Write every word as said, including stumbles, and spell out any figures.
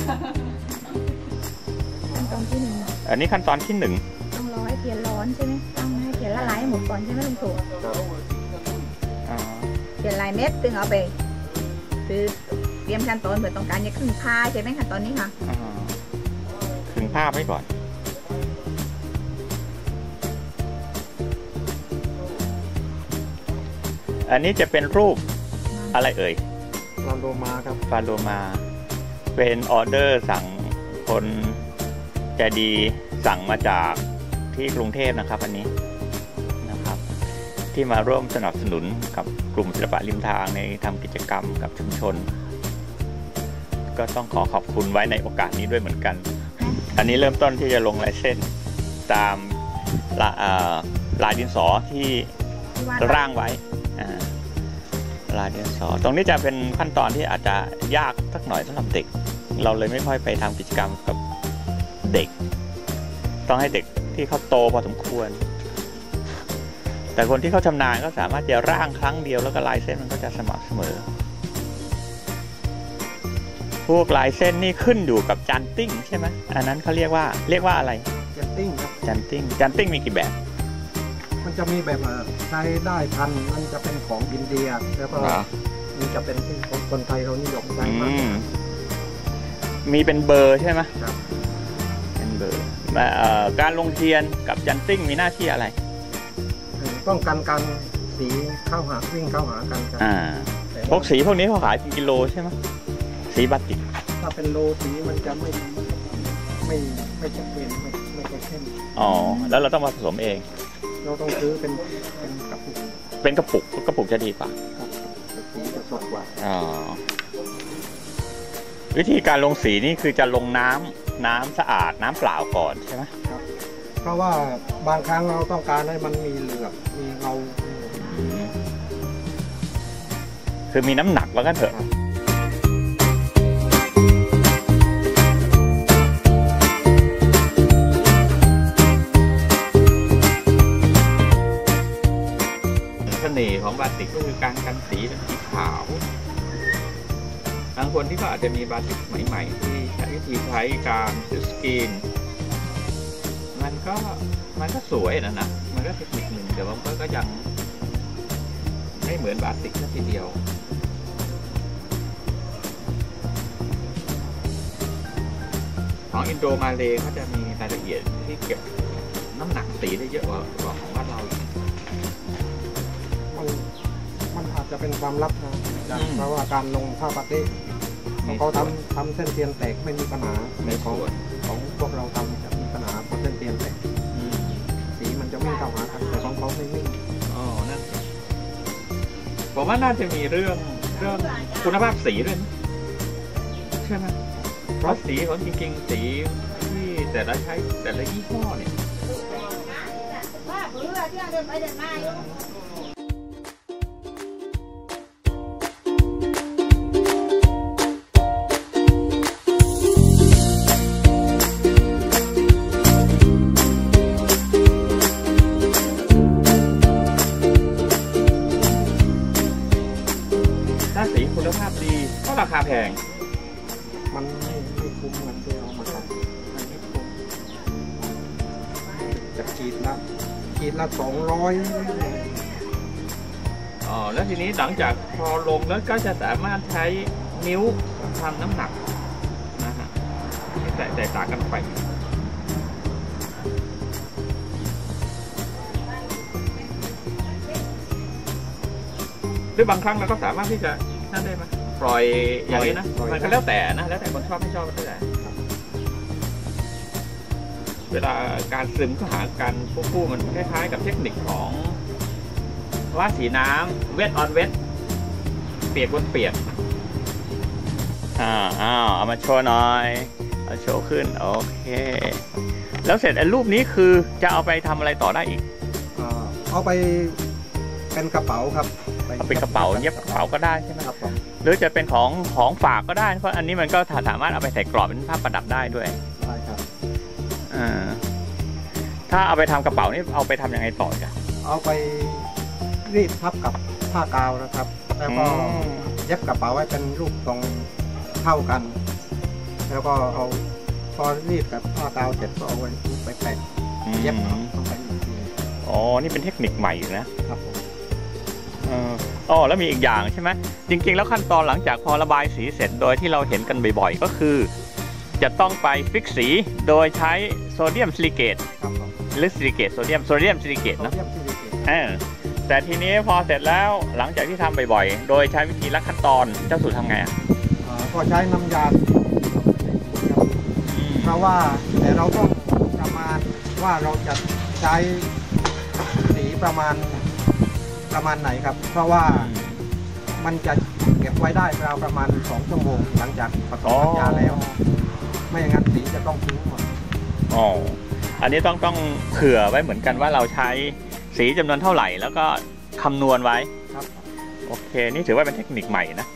ขั้นตอนที่หนึ่งอันนี้ขั้นตอนที่หนึ่งต้องรอให้เทียนร้อนใช่ไหมต้องให้เทียนละลายให้หมดก่อนใช่ไหมลุงตู่เทียนลายเม็ดตึงเอาไปคือเตรียมขั้นตอนเผื่อต้องการจะครึ่งผ้าใช่ไหมขั้นตอนนี้ค่ะครึ่งผ้าไว้ก่อนอันนี้จะเป็นรูปอะไรเอ่ยฟาโลมาครับฟาโลมาเป็นออเดอร์สั่งคนใจดีสั่งมาจากที่กรุงเทพนะครับอันนี้นะครับที่มาร่วมสนับสนุนกับกลุ่มศิลปะริมทางในทำกิจกรรมกับชุมชนก็ต้องขอขอบคุณไว้ในโอกาสนี้ด้วยเหมือนกันอันนี้เริ่มต้นที่จะลงลายเส้นตามลายดินสอที่ร่างไว้ลายดินสอตรงนี้จะเป็นขั้นตอนที่อาจจะยากสักหน่อยสำหรับเด็กเราเลยไม่ค่อยไปทำกิจกรรมกับเด็กต้องให้เด็กที่เขาโตพอสมควรแต่คนที่เขาชำนาญก็สามารถจะร่างครั้งเดียวแล้วก็ลายเส้นมันก็จะสม่ำเสมอพวกลายเส้นนี่ขึ้นอยู่กับจันติ้งใช่ไหมอันนั้นเขาเรียกว่าเรียกว่าอะไรจันติ้งครับจันติ้งจันติ้งมีกี่แบบมันจะมีแบบใช้ได้พันมันจะเป็นของอินเดียแล้วก็มีจะเป็นที่คนไทยเรานิยมใช้มากมีเป็นเบอร์ใช่ไหมครับเป็นเบอร์การลงเทียนกับจันติ้งมีหน้าที่อะไรป้องกันการสีเข้าหาวิ่งเข้าหากันครับพวกสีพวกนี้เขาขายเป็นกิโลใช่ไหมสีบาติกถ้าเป็นโลสีมันจะไม่ไม่ไม่ชัดเจนไม่ไม่ค่อยเข้มอ๋อแล้วเราต้องมาผสมเองเราต้องซื้อเป็นเป็นกระปุกเป็นกระปุกกระปุกจะดีกว่าครับสีจะสดกว่าอ๋อวิธีการลงสีนี่คือจะลงน้ำน้ำสะอาดน้ำเปล่าก่อนใช่ไหมครับเพราะว่าบางครั้งเราต้องการให้มันมีเหลือบมีเงาคือมีน้ำหนักแล้วกันเถอะเสน่ห์ของบาติกก็คือการกันสีเป็นสีขาวบางคนที่ก็อาจจะมีบาติกใหม่ๆที่ใช้วิธีใช้การสกรีนมันก็มันก็สวยนะนะมันก็เทคนิคหนึ่งแต่ว่าก็ยังไม่เหมือนบาติกทีเดียวของอินโดมาเลย์เขาจะมีรายละเอียดที่เก็บน้ำหนักสีได้เยอะกว่าของบ้านเรามันมันอาจจะเป็นความลับนะเพราะว่าการลงผ้าปาเต้เขาทำทำเส้นเทียนแตกไม่มีปัญหาในของของพวกเราทำจะมีปัญหาเพราะเส้นเทียนแตกสีมันจะวิ่งเข้าหากันแต่ของเขาไม่วิ่งอ๋อนั่นผมว่าน่าจะมีเรื่องเรื่องคุณภาพสีด้วยใช่ไหมเพราะสีของจริงๆสีที่แต่ละใช้แต่ละยี่ห้อเนี่ยถ้าสีคุณภาพดีก็ราคาแพงมันไม่ไม่คุ้มเงินที่เอามาทำมันไม่คุ้มจะขีดละขีดละสองร้อยอ๋อแล้วทีนี้หลังจากพอลงแล้วก็จะสามารถใช้นิ้วทำน้ำหนักนะฮะแต่แตกต่างกันไปหรือบางครั้งเราก็สามารถที่จะนั่นได้ไหมปล่อยอย่างนี้นะมันก็แล้วแต่นะแล้วแต่คนชอบไม่ชอบก็ได้เวลาการซึมเข้าหากันคู่ๆมันคล้ายๆกับเทคนิคของว่าสีน้ำเวทออนเวทเปียกบนเปียกอ่าอ้าวเอามาโชว์หน่อยเอาโชว์ขึ้นโอเคแล้วเสร็จไอ้รูปนี้คือจะเอาไปทำอะไรต่อได้อีกเอาไปเป็นกระเป๋าครับเอาเป็นกระเป๋าเย็บกระเป๋าก็ได้ใช่ไหมครับหรือจะเป็นของของฝากก็ได้เพราะอันนี้มันก็สามารถเอาไปใส่กรอบเป็นผ้าประดับได้ด้วยใช่ครับอ่าถ้าเอาไปทำกระเป๋านี่เอาไปทำยังไงต่อจ้ะเอาไปรีดทับกับผ้ากาวนะครับแล้วก็เย็บกระเป๋าไว้เป็นรูปตรงเท่ากันแล้วก็เอาพอรีดกับผ้ากาวเสร็จก็เอาไว้ไปแปะเย็บต้องไปอีกทีอ๋อนี่เป็นเทคนิคใหม่อยู่นะครับผมเอออ๋อแล้วมีอีกอย่างใช่ไหมจริงๆแล้วขั้นตอนหลังจากพอระบายสีเสร็จโดยที่เราเห็นกันบ่อยๆก็คือจะต้องไปฟิกสีโดยใช้โซเดียมซิลิเกตครับผมหรือซิลิเกตโซเดียมโซเดียมซิลิเกตโซเนาะเดียมซิลิเกตเออแต่ทีนี้พอเสร็จแล้วหลังจากที่ทำบ่อยๆโดยใช้วิธีลัดขั้นตอนเจ้าสูตรทำไงอ่ะอ่าก็ใช้น้ำยาเพราะว่าแต่เราต้องประมาณว่าเราจะใช้สีประมาณประมาณไหนครับ เพราะว่ามันจะเก็บไว้ได้ราวประมาณสองชั่วโมงหลังจากผสมน้ำยาแล้ว ไม่อย่างนั้นสีจะต้องทิ้งหมดอ๋ออันนี้ต้องต้องเผื่อไว้เหมือนกันว่าเราใช้สีจำนวนเท่าไหร่แล้วก็คำนวณไว้ครับโอเคนี่ถือว่าเป็นเทคนิคใหม่นะ